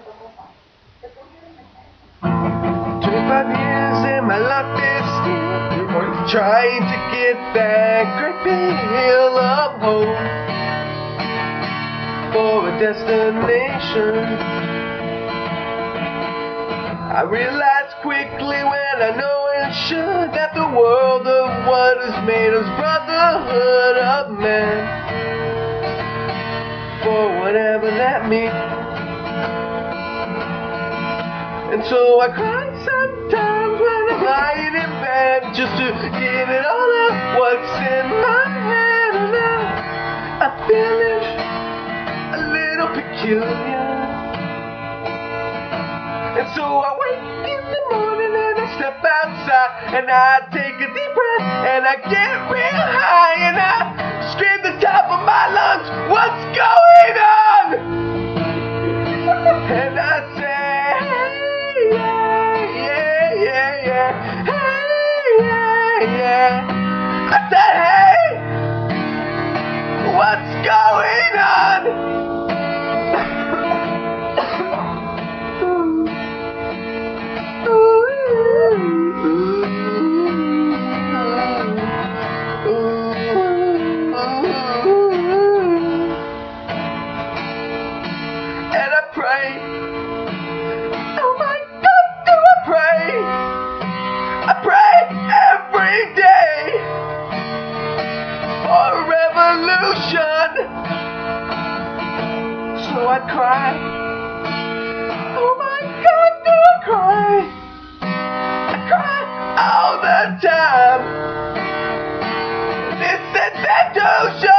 25 years and my life is still trying to get that great big hill of hope for a destination. I realized quickly when I know it should that the world of what is made us brotherhood of men, for whatever that means. And so I cry sometimes when I'm lying in bed just to get it all out what's in my head, and I'm feeling a little peculiar. And so I wake in the morning and I step outside and I take a deep breath and I get real high and I scream the top of my lungs, what's going on? And I say, hey, yeah, yeah, yeah, yeah, hey, yeah, yeah. I said, hey, what's going on? And I pray, oh my God, do I pray? I pray every day for a revolution. So I cry, oh my God, do I cry? I cry all the time. This is that ocean.